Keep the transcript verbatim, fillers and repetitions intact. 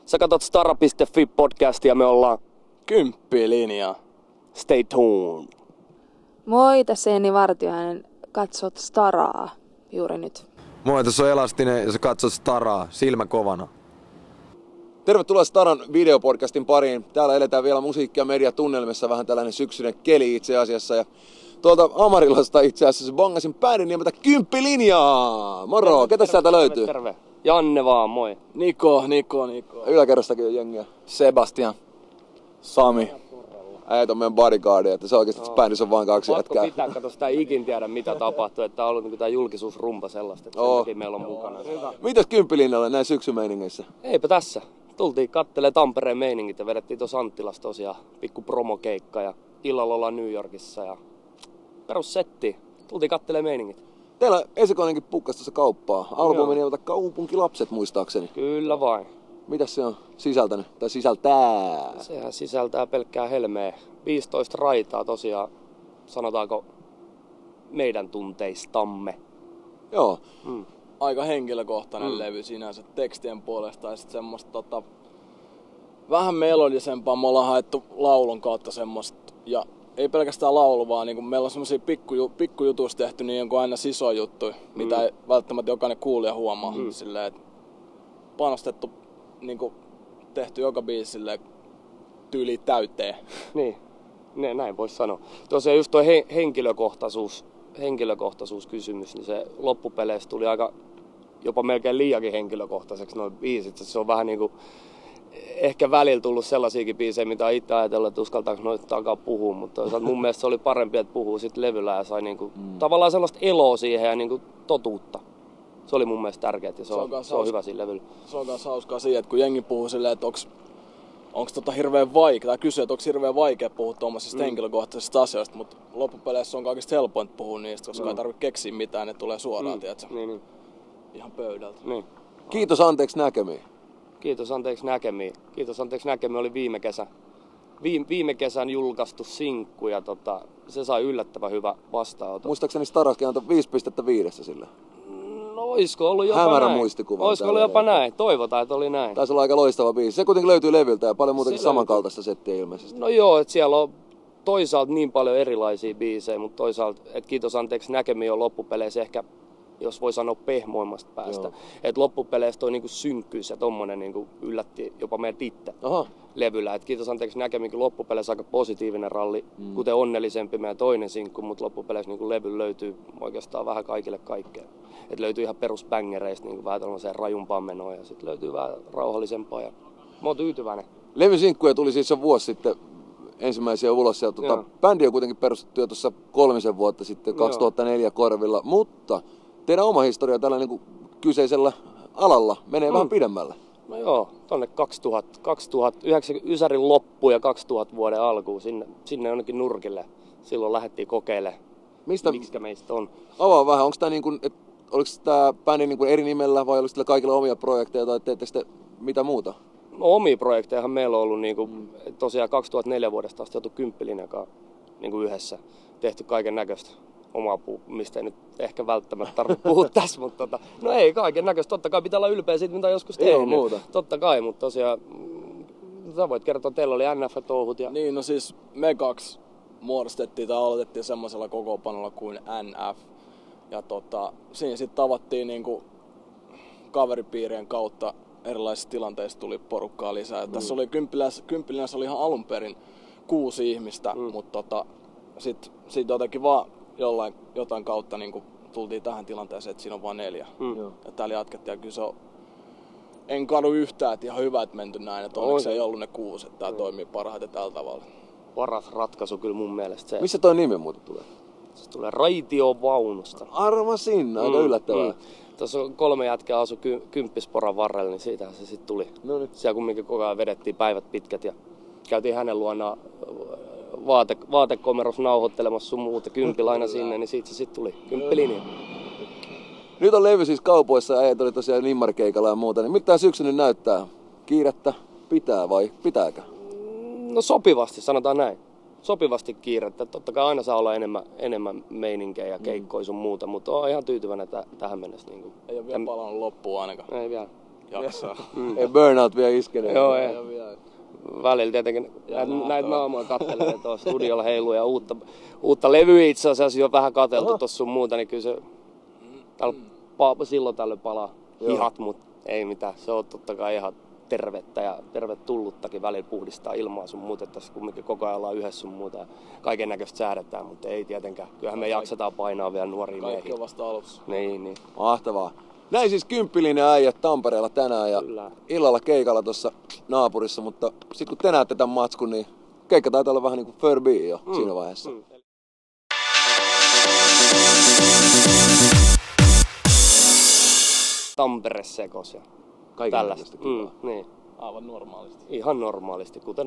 Sä katot stara piste fi podcastia, me ollaan Kymppilinja. Stay tuned. Moi, tässä Jenni Vartiainen. Katsot Staraa juuri nyt. Moi, tässä on Elastinen ja sä katsot Staraa, silmä kovana. Tervetuloa Staran videopodcastin pariin. Täällä eletään vielä musiikki- ja mediatunnelmissa, vähän tällainen syksyinen keli itse asiassa. Ja tuolta Amarilasta itse asiassa bongasin bändin nimeltä Kymppilinjaa. Moro, terve, ketä sieltä löytyy? Terve, terve. Janne vaan, moi. Niko, Niko, Niko. Yläkerrastakin on jengiä. Sebastian. Sami. Äijät on meidän bodyguardia, että se oikeesti no. Bändissä on vaan kaksi Pakko jätkää. pitää, kato sitä ikin tiedä mitä tapahtuu, että tää on ollut niinku tää julkisuusrumpa sellaista, että oh. sen takia meillä on mukana. Mitäs Kymppilinjalla näin syksymeiningeissä? Eipä tässä. Tultiin kattelee Tampereen meiningit ja vedettiin tuossa Anttilassa tosiaan pikku promokeikka ja illalla ollaan New Yorkissa ja perussetti. Tultiin kattelee meiningit. Teillä esikoinenkin pukkas tuossa kauppaa. Albumi nimeltä Kaupunkilapset muistaakseni. Kyllä vain. Mitäs se on sisältänyt? Tai sisältää? Sehän sisältää pelkkää helmeä. viisitoista raitaa tosiaan, sanotaanko meidän tunteistamme. Joo. Mm. Aika henkilökohtainen mm. levy sinänsä tekstien puolesta ja sit semmoista tota, vähän melodisempaa. Me ollaan haettu laulun kautta semmoista ja ei pelkästään laulu, vaan niin meillä on semmosia pikkuju, pikkujutuista tehty niin jonkun aina iso juttu, mm. mitä ei välttämättä jokainen kuulija huomaa. Mm. Silleen, että panostettu, niin kuin, tehty joka biisi silleen, tyyli täyteen. Niin, ne, näin voisi sanoa. Tosiaan just tuo he, henkilökohtaisuus, henkilökohtaisuuskysymys, niin se loppupeleissä tuli aika jopa melkein liiakin henkilökohtaiseksi noin biisit. Se on vähän niinku ehkä välillä tullut sellaisiakin biisejä, mitä on itse ajatellut, että uskaltaako noita alkaa puhua, mutta toisaalta mun mielestä se oli parempi, että puhuu sitten levyllä ja sai niinku mm. tavallaan sellaista eloa siihen ja niinku totuutta. Se oli mun mielestä tärkeää ja se, se on, on, se on hyvä siinä levyllä. Se on myös hauskaa siihen, että kun jengi puhuu silleen, että onks, onks tota hirveän vaikea, tai kysyy, että onks hirveän vaikea puhua tuommoisista mm. henkilökohtaisista asioista, mutta loppupeleissä on kaikista helpointa puhua niistä, koska mm. ei tarvitse keksiä mitään, ne tulee suoraan, mm. tiedätkö? Niin, niin. Ihan pöydältä. Niin. Kiitos, anteeksi näkemiin. Kiitos, anteeksi näkemiin. Kiitos, anteeksi näkemiin oli viime kesä. Viime, viime kesän julkaistu sinkku ja tota, se sai yllättävän hyvä vastaanoton. Muistaakseni Staraskin antoi viisi pilkku viisi sillä. No oisko ollut jopa Hämärä näin? muistikuva. Oisko ollut jopa näin? Toivotaan, että oli näin. Taisi olla aika loistava biisi. Se kuitenkin löytyy levyltä ja paljon muutenkin se samankaltaista settiä ilmeisesti. No joo, että siellä on toisaalta niin paljon erilaisia biisejä, mutta toisaalta, että kiitos anteeksi näkemiin on loppupeleissä ehkä, jos voi sanoa pehmoimmasta päästä. Että loppupeleissä toi niinku synkkyys ja tommonen niinku yllätti jopa meidät itse Aha. levyllä. Et kiitos anteeksi näkemiin, loppupeleissä aika positiivinen ralli, mm. kuten onnellisempi meidän toinen sinkku, mutta loppupeleissä niinku levy löytyy oikeastaan vähän kaikille kaikkea. Et löytyy ihan perusbängereistä niinku vähän tällaiseen rajumpaan menoon ja sitten löytyy vähän rauhallisempaa ja mä oon tyytyväinen. Levysinkkuja tuli siis jo vuosi sitten ensimmäisiä ulos ja tuota, bändi on kuitenkin perustettu jo tuossa kolmisen vuotta sitten, kaksituhattaneljä Joo. Korvilla, mutta teidän oma historia tällä niin kuin kyseisellä alalla menee mm. vähän pidemmälle. No joo, tonne kaksituhatta, kaksituhattayhdeksän Ysärin loppu ja kaksituhatta vuoden alkuun, sinne, sinne jonnekin nurkille. Silloin lähdettiin kokeilemaan, Mistä, miksikä meistä on. Avaa vähän, onko tämä niin kuin, et, oliko tämä bändi niin kuin eri nimellä vai oliko teillä kaikilla omia projekteja tai teettekö te mitä muuta? No omia projektejahan meillä on ollut niin kuin, mm. tosiaan kaksituhattaneljä vuodesta asti oltu Kymppilinjakaan niin kuin yhdessä. Tehty kaiken näköistä. Omaa puu, mistä ei nyt ehkä välttämättä tarvitse puhua tässä, mutta tota, no ei kaiken näköistä. Totta kai pitää olla ylpeä siitä, mitä on joskus tehnyt. muuta. Totta kai, mutta tosiaan, sä voit kertoa, teillä oli N F-touhut. Ja... Niin, no siis me kaksi muodostettiin tai aloitettiin semmoisella kokoonpanolla kuin N F. Ja tota, siinä sitten tavattiin niinku kaveripiirien kautta erilaisissa tilanteissa tuli porukkaa lisää. Mm. Tässä oli Kymppilinjassa oli ihan alun perin kuusi ihmistä, mm. mutta tota, sitten sit jotenkin vaan jollain, jotain kautta niin tultiin tähän tilanteeseen, että siinä on vain neljä. Mm. Ja täällä jatkettiin ja kyllä se on, en kadu yhtään, että ihan hyvä, että menty näin. Että onneksi ei ollut ne kuusi, että tämä mm. toimii parhaiten tällä tavalla. Paras ratkaisu kyllä mun mielestä se. Missä toi nimi muuten tulee? Se tulee raitiovaunusta. Arvasin, aika mm. yllättävää. Mm. Tuossa on kolme jätkää asu ky- Kymppisporan varrella, niin siitähän se sitten tuli. No niin. Siellä kumminkin koko ajan vedettiin päivät pitkät ja käytiin hänen luonaan vaate, vaatekomerossa nauhoittelemassa sun muuta Kympilaina sinne, niin siitä se sitten tuli Kymppilinja. Nyt on levy siis kaupoissa ja äijät oli tosiaan nimmarkeikalla ja muuta, niin miltä tää syksy nyt näyttää? Kiirettä pitää vai pitääkö? No sopivasti, sanotaan näin. Sopivasti kiirettä. Totta kai aina saa olla enemmän, enemmän meininkejä ja keikkoja sun muuta, mutta oon ihan tyytyväinen täh- tähän mennessä. Niin kuin. Ei ole vielä palannut loppuun ainakaan. Ei vielä. jaksaa. Ei burnout vielä iskenyt. Joo, ei. Välillä tietenkin näitä, näitä naamoja kattelee tuossa studiolla heiluu ja uutta, uutta levyä itse asiassa jo vähän katseltu tuossa sun muuta, niin kyllä se täällä pa, silloin tällöin palaa hihat, mutta ei mitään. Se on totta kai ihan tervettä ja tervetulluttakin välillä puhdistaa ilmaa sun muuta, että tässä kumminkin koko ajan ollaan yhdessä sun muuta ja kaiken näköistä säädetään, mutta ei tietenkään. Kyllähän me jaksetaan painaa vielä nuoria miehiä. Kaikki on vasta alussa. Niin, niin. Mahtavaa. Näin siis kymppilinen äijät Tampereella tänään ja Kyllä. Illalla keikalla tuossa naapurissa, mutta sit kun te näette tämän matskun, niin keikka taitaa olla vähän niinku Furby jo mm. siinä vaiheessa. Mm. Tampere sekos ja kaiken tällaista. Mm, niin. Aivan normaalisti. Ihan normaalisti, kuten